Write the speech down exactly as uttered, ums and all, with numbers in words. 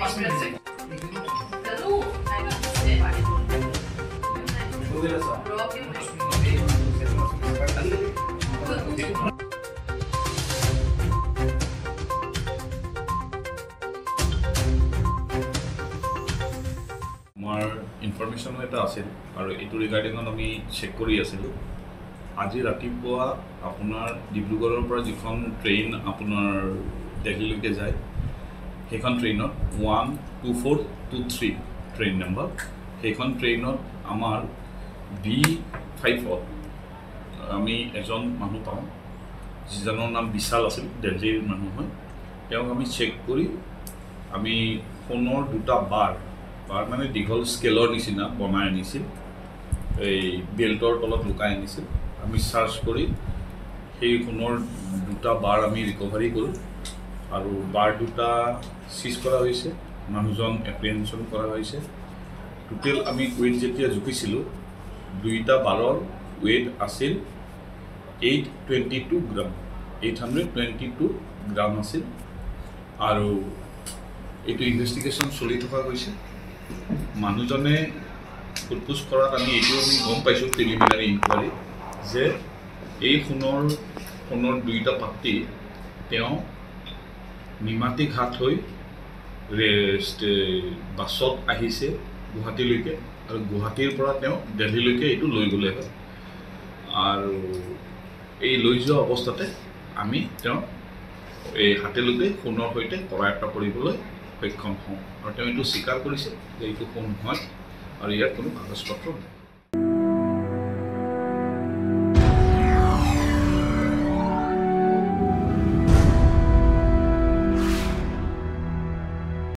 information এটা আছিল আৰু এইটো ৰিগাৰ্ডিঙত আমি চেক কৰি আছিলোঁ আজি ৰাতিপুৱা আপোনাৰ ডিব্ৰুগড়ৰ পৰা যিখন ট্ৰেইন আপোনাৰ দিল্লীলৈকে যায় সেইখন ট্ৰেইনত one two four two three train number সেইখন ট্ৰেইনত আমাৰ বি ফাইভত আমি এজন মানুহ পাওঁ যিজনৰ নাম বিশাল আছিল দিল্লীৰ মানুহ হয় তেওঁক আমি চেক কৰি আমি সোণৰ দুটা বাৰ বাৰ মানে দীঘল স্কেলৰ নিচিনা বনাই আনিছিল এই বেল্টৰ তলত লুকাই আনিছিল আমি সাৰ্চ কৰি সেই সোণৰ দুটা বাৰ আমি ৰিকভাৰী কৰোঁ আৰু বাৰ দুটা সিজ কৰা হৈছে মানুহজন এপ্ৰিহেনশ্যন কৰা হৈছে টোটেল আমি ওয়েট যেতিয়া জুখিছিলোঁ দুইটা বাৰৰ ওয়েট আছিল eight twenty two gram eight hundred twenty two gram আছিল আৰু এইটো ইনভেষ্টিগেশ্যন চলি থকা গৈছে মানুহজনে সোধপোছ কৰাত আমি এইটো আমি গম পাইছোঁ প্ৰিলিমিনাৰী ইনকুৱাৰী যে এই সোণৰ সোণৰ দুইটা পাত্তি তেওঁ নিমাতী ঘাট হৈ বাছত আহিছে গুৱাহাটীলৈকে আৰু গুৱাহাটীৰ পৰা তেওঁ দিল্লীলৈকে এইটো লৈ গ'লে হয় আৰু এই লৈ যোৱা অৱস্থাতে আমি তেওঁ এই হাতেলৈকে সোণৰ সৈতে কৰায়ত্ব কৰিবলৈ সক্ষম হওঁ আৰু তেওঁ এইটো স্বীকাৰ কৰিছে যে এইটো সোণ হয় আৰু ইয়াত কোনো কাগজ পত্ৰ নাই